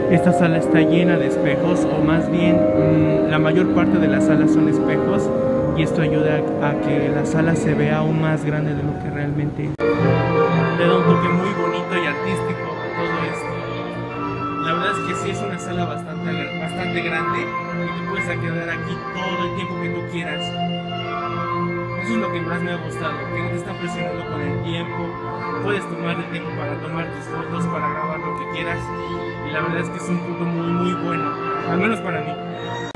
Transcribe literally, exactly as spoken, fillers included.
Esta sala está llena de espejos, o más bien mmm, la mayor parte de las salas son espejos, y esto ayuda a, a que la sala se vea aún más grande de lo que realmente es. Le da un toque muy bonito y artístico a todo esto. La verdad es que sí es una sala bastante, bastante grande y te puedes quedar aquí todo el tiempo que tú quieras. Eso es lo que más me ha gustado, que no te están presionando con el tiempo. Puedes tomar el tiempo para tomar tus fotos, para grabar lo que quieras, y la verdad es que es un punto muy muy bueno, al menos para mí.